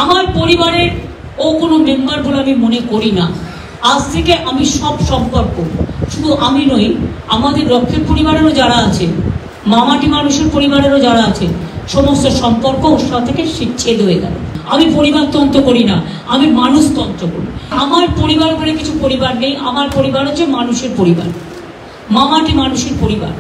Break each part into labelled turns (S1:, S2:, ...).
S1: আমার পরিবারের ও কোনো মেম্বার বলে আমি মনে করি না। আজ থেকে আমি সব সম্পর্ক, শুধু আমি নই, আমাদের রক্ষের পরিবারেরও যারা আছে, মামাটি মানুষের পরিবারেরও যারা আছে, সমস্ত সম্পর্ক ওর থেকে ছেদ হয়ে গেল। আমি পরিবারতন্ত্র করি না, আমি মানুষতন্ত্র করি। আমার পরিবার বলে কিছু পরিবার নেই, আমার পরিবার হচ্ছে মানুষের পরিবার, মামাটি মানুষের পরিবার।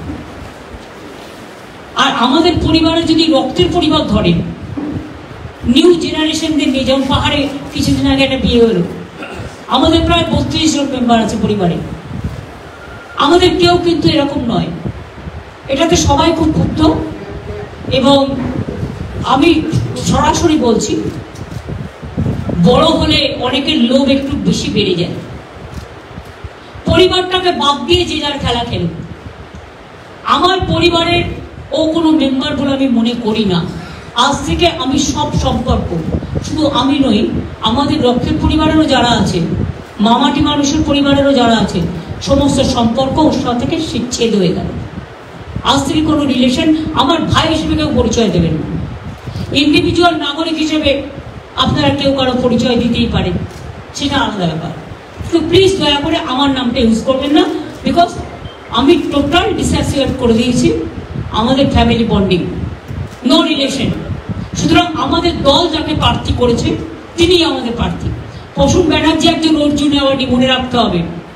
S1: আর আমাদের পরিবারে যদি রক্তের পরিবার ধরেন, নিউ জেনারেশনদের নিয়ে, যেমন পাহাড়ে কিছুদিন আগে একটা বিয়ে হলো, আমাদের প্রায় 32 জন মেম্বার আছে পরিবারে। আমাদের কেউ কিন্তু এরকম নয়, এটাতে সবাই খুব ক্ষুব্ধ। এবং আমি সরাসরি বলছি, বড় হলে অনেকের লোভ একটু বেশি বেড়ে যায়। পরিবারটাকে বাদ দিয়ে যে যার খেলা খেলে। আমার পরিবারের ও কোনো মেম্বার বলে আমি মনে করি না। আজ থেকে আমি সব সম্পর্ক, শুধু আমি নই, আমাদের রক্ষের পরিবারেরও যারা আছে, মামাটি মানুষের পরিবারেরও যারা আছে, সমস্ত সম্পর্ক ওর থেকে ছেদ হয়ে গেল। আজ থেকে কোনো রিলেশন আমার ভাই হিসেবে কেউ পরিচয় দেবেন না। ইন্ডিভিজুয়াল নাগরিক হিসেবে আপনারা কেউ কারো পরিচয় দিতেই পারে, সেটা আলাদা ব্যাপার। তো প্লিজ দয়া করে আমার নামটা ইউজ করবেন না, বিকজ আমি টোটাল ডিসঅ্যাসোসিয়েট করে দিয়েছি আমাদের ফ্যামিলি বন্ডিং, নো রিলেশন। সুতরাং আমাদের দল যাকে প্রার্থী করেছে তিনি আমাদের প্রার্থী। প্রসূন ব্যানার্জি একজন অর্জুন অ্যাওয়ার্ডি, মনে রাখতে হবে।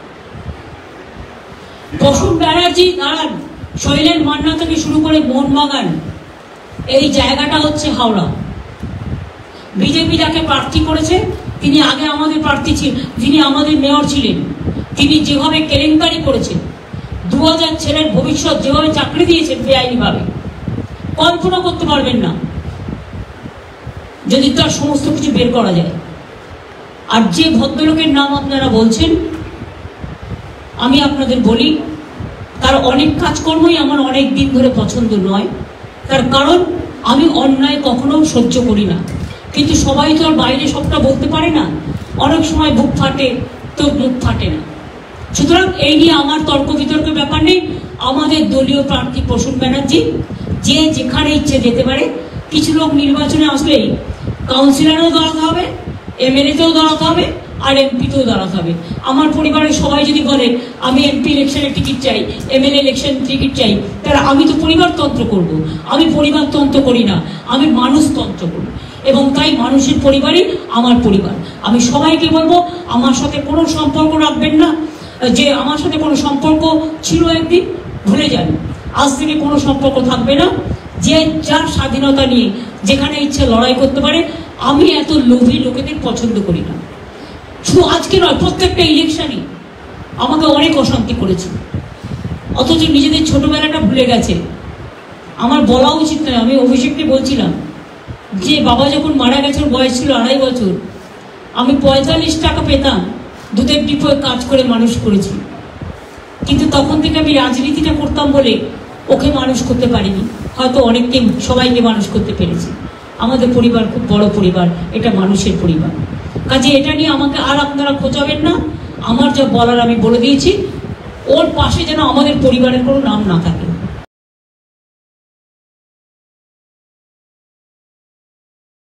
S1: প্রসূন ব্যানার্জি দাঁড়ান, শৈলেন মান্না থেকে শুরু করে মোহনবাগান, এই জায়গাটা হচ্ছে হাওড়া। বিজেপি যাকে প্রার্থী করেছে তিনি আগে আমাদের প্রার্থী ছিলেন, যিনি আমাদের মেয়র ছিলেন, তিনি যেভাবে কেলেঙ্কারি করেছেন, 2000 ছেলের ভবিষ্যৎ যেভাবে চাকরি দিয়েছেন বেআইনিভাবে, কল্পনা করতে পারবেন না যদি তার সমস্ত কিছু বের করা যায়। আর যে ভদ্রলোকের নাম আপনারা বলছেন, আমি আপনাদের বলি, তার অনেক কাজকর্মই আমার অনেক দিন ধরে পছন্দ নয়। তার কারণ আমি অন্যায় কখনো সহ্য করি না, কিন্তু সবাই তো আর বাইরে সবটা বলতে পারে না। অনেক সময় বুক ফাটে তো মুখ ফাটে না। সুতরাং এই নিয়ে আমার তর্ক বিতর্কের ব্যাপার নেই। আমাদের দলীয় প্রার্থী প্রসূন ব্যানার্জি, যে যেখানে ইচ্ছে যেতে পারে। কিছু লোক নির্বাচনে আসলেই কাউন্সিলরেও দাঁড়াতে হবে, এমএলএতেও দাঁড়াতে হবে, আর এমপিতেও দাঁড়াতে হবে। আমার পরিবারের সবাই যদি বলে আমি এমপি ইলেকশনের টিকিট চাই, এমএলএ ইলেকশন টিকিট চাই, তাহলে আমি তো পরিবারতন্ত্র করব। আমি পরিবারতন্ত্র করি না, আমি মানুষতন্ত্র করি। এবং তাই মানুষের পরিবারই আমার পরিবার। আমি সবাইকে বলবো আমার সাথে কোনো সম্পর্ক রাখবেন না। যে আমার সাথে কোনো সম্পর্ক ছিল একদিন, ভুলে যান। আজ থেকে কোনো সম্পর্ক থাকবে না। যে যার স্বাধীনতা নিয়ে যেখানে ইচ্ছে লড়াই করতে পারে। আমি এত লোভী লোকেদের পছন্দ করি না। শুধু আজকে নয়, প্রত্যেকটা ইলেকশনই আমাকে অনেক অশান্তি করেছে, অথচ নিজেদের ছোটবেলাটা ভুলে গেছে। আমার বলা উচিত নয়। আমি অভিষেককে বলছিলাম যে বাবা যখন মারা গেছে, বয়স ছিল 2.5 বছর, আমি 45 টাকা পেতাম, দুধের ডিপোয় কাজ করে মানুষ করেছি। কিন্তু তখন থেকে আমি রাজনীতিটা করতাম বলে ওকে মানুষ করতে পারিনি। হয়তো অনেককে, সবাইকে মানুষ করতে পেরেছি। আমাদের পরিবার খুব বড় পরিবার, এটা মানুষের পরিবার। কাজে এটা নিয়ে আমাকে আর আপনারা খোঁচাবেন না। আমার যা বলার আমি বলে দিয়েছি। ওর পাশে যেন আমাদের পরিবারের কোনো নাম না থাকে।